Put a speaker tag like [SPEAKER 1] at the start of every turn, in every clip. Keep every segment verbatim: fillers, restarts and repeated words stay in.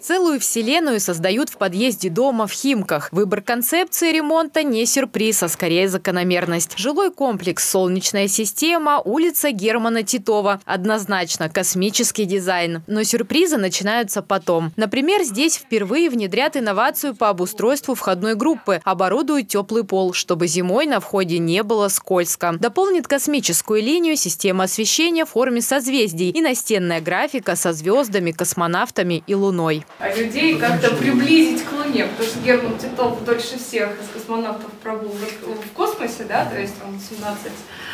[SPEAKER 1] Целую вселенную создают в подъезде дома в Химках. Выбор концепции ремонта не сюрприз, а скорее закономерность. Жилой комплекс «Солнечная система», улица Германа Титова. Однозначно космический дизайн. Но сюрпризы начинаются потом. Например, здесь впервые внедрят инновацию по обустройству входной группы. Оборудуют теплый пол, чтобы зимой на входе не было скользко. Дополнит космическую линию система освещения в форме созвездий и настенная графика со звездами, космонавтами и Луной.
[SPEAKER 2] А людей как-то приблизить к Луне, потому что Герман Титов дольше всех из космонавтов пробыл в космосе, да, то есть он семнадцать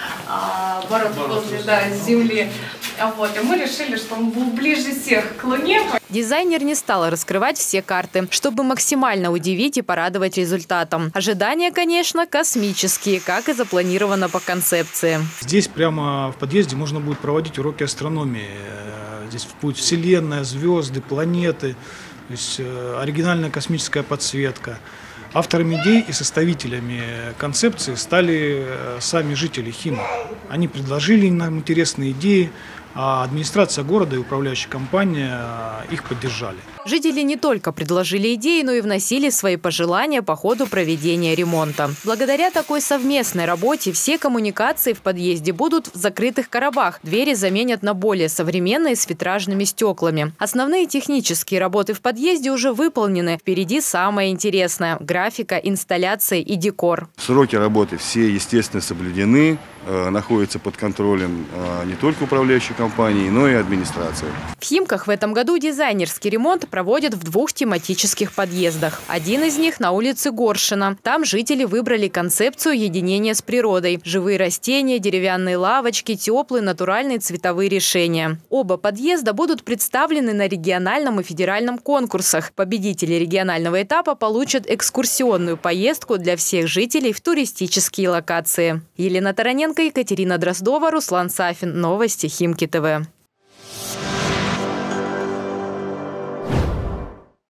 [SPEAKER 2] а, оборотов возле, да, Земли. А вот, и мы решили, что он был ближе всех к Луне.
[SPEAKER 1] Дизайнер не стала раскрывать все карты, чтобы максимально удивить и порадовать результатом. Ожидания, конечно, космические, как и запланировано по концепции.
[SPEAKER 3] Здесь прямо в подъезде можно будет проводить уроки астрономии. Здесь будет Вселенная, звезды, планеты, то есть оригинальная космическая подсветка. Авторами идей и составителями концепции стали сами жители Химок. Они предложили нам интересные идеи, а администрация города и управляющая компания их поддержали.
[SPEAKER 1] Жители не только предложили идеи, но и вносили свои пожелания по ходу проведения ремонта. Благодаря такой совместной работе все коммуникации в подъезде будут в закрытых коробах. Двери заменят на более современные с витражными стеклами. Основные технические работы в подъезде уже выполнены. Впереди самое интересное – графика, инсталляция и декор.
[SPEAKER 4] Сроки работы все, естественно, соблюдены, э, находятся под контролем э, не только управляющей компании, но и администрации.
[SPEAKER 1] В Химках в этом году дизайнерский ремонт проводят в двух тематических подъездах. Один из них на улице Горшина. Там жители выбрали концепцию единения с природой. Живые растения, деревянные лавочки, теплые натуральные цветовые решения. Оба подъезда будут представлены на региональном и федеральном конкурсах. Победители регионального этапа получат экскурсионную поездку для всех жителей в туристические локации. Елена Тараненко, Екатерина Дроздова, Руслан Сафин. Новости Химки ТВ.